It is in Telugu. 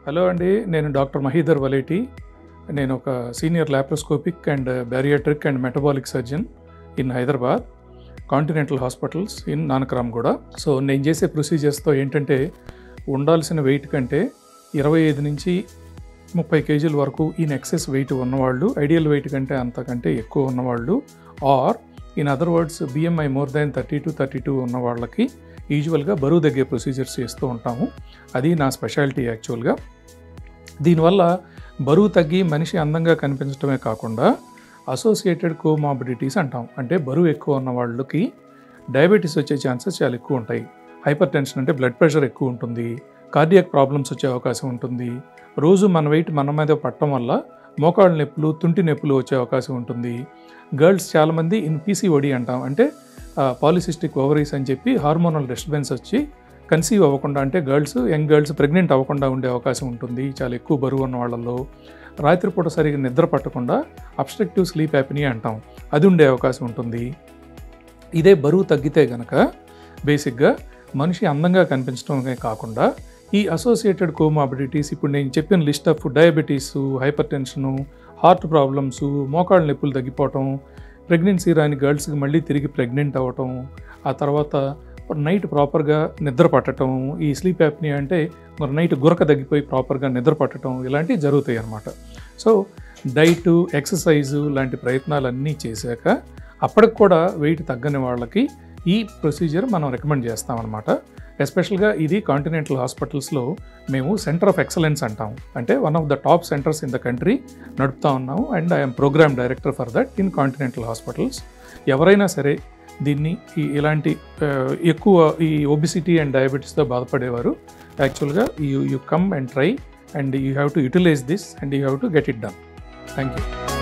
హలో అండి, నేను డాక్టర్ మహీధర్ వలేటి. నేను ఒక senior laparoscopic and bariatric and metabolic surgeon in Hyderabad continental hospitals in Nanakramguda. So నేను చేసే ప్రొసీజర్స్తో ఏంటంటే ఉండాల్సిన వెయిట్ కంటే 25 నుంచి 30 కేజీల వరకు ఇన్ ఎక్సెస్ వెయిట్ ఉన్నవాళ్ళు, ఐడియల్ వెయిట్ కంటే అంతకంటే ఎక్కువ ఉన్నవాళ్ళు, or in other words BMI more than 30 to 32 ఉన్న వాళ్ళకి యూజువల్గా బరువు తగ్గే ప్రొసీజర్స్ చేస్తూ ఉంటాము. అది నా స్పెషాలిటీ యాక్చువల్గా. దీనివల్ల బరువు తగ్గి మనిషి అందంగా కనిపించడమే కాకుండా అసోసియేటెడ్ కోమార్బిడిటీస్ అంటాం. అంటే బరువు ఎక్కువ ఉన్న వాళ్ళకి డయాబెటీస్ వచ్చే ఛాన్సెస్ చాలా ఎక్కువ ఉంటాయి. హైపర్ టెన్షన్ అంటే బ్లడ్ ప్రెషర్ ఎక్కువ ఉంటుంది, కార్డియాక్ ప్రాబ్లమ్స్ వచ్చే అవకాశం ఉంటుంది. రోజు మన వెయిట్ మన మీద పట్టడం వల్ల మోకాళ్ళ నొప్పులు, తుంటి నొప్పులు వచ్చే అవకాశం ఉంటుంది. గర్ల్స్ చాలామంది PCOD అంటాం, అంటే పాలిసిస్టిక్ ఓవరీస్ అని చెప్పి హార్మోనల్ డిస్టర్బెన్స్ వచ్చి కన్సీవ్ అవ్వకుండా, అంటే యంగ్ గర్ల్స్ ప్రెగ్నెంట్ అవ్వకుండా ఉండే అవకాశం ఉంటుంది చాలా ఎక్కువ బరువు ఉన్న వాళ్ళల్లో. రాత్రిపూట సరిగ్గా నిద్ర పట్టకుండా అబ్స్ట్రక్టివ్ స్లీప్ యాప్నియా అంటాం, అది ఉండే అవకాశం ఉంటుంది. ఇదే బరువు తగ్గితే కనుక బేసిక్గా మనిషి అందంగా కనిపించడమే కాకుండా ఈ అసోసియేటెడ్ కోమార్బిడిటీస్, ఇప్పుడు నేను చెప్పిన list of diabetes, hypertension, heart problems, మోకాళ్ళ నొప్పులు తగ్గిపోవటం, ప్రెగ్నెన్సీ రాని గర్ల్స్కి మళ్ళీ తిరిగి ప్రెగ్నెంట్ అవ్వటం, ఆ తర్వాత నైట్ ప్రాపర్గా నిద్ర పట్టడం, ఈ స్లీప్ యాప్నియా అంటే మరి నైట్ గురక తగ్గిపోయి ప్రాపర్గా నిద్ర పట్టడం, ఇలాంటివి జరుగుతాయి అన్నమాట. సో డైటు, ఎక్సర్సైజు లాంటి ప్రయత్నాలన్నీ చేశాక అప్పటికి కూడా వెయిట్ తగ్గని వాళ్ళకి ఈ ప్రొసీజర్ మనం రికమెండ్ చేస్తామన్నమాట. ఎస్పెషల్గా ఇది కాంటినెంటల్ హాస్పిటల్స్లో మేము సెంటర్ ఆఫ్ ఎక్సలెన్స్ అంటాం, అంటే one of the top centres in the country నడుపుతా ఉన్నాము. And I'm programme director for that in continental hospitals. ఎవరైనా సరే దీన్ని ఇలాంటి ఎక్కువ ఈ ఒబిసిటీ అండ్ డయాబెటీస్తో బాధపడేవారు యాక్చువల్గా you come and try and you have to utilise this and you have to get it done. Thank you.